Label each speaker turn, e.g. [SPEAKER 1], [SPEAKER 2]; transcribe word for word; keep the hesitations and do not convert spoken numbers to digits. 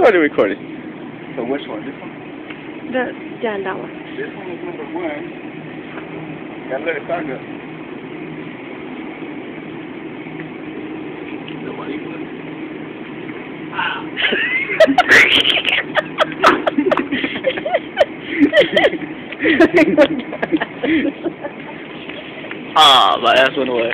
[SPEAKER 1] one are you recording?
[SPEAKER 2] So which one? This one?
[SPEAKER 3] The, yeah, that one.
[SPEAKER 2] This one is number one. Gotta let it talk up. Nobody would.
[SPEAKER 1] Ah, my ass went away.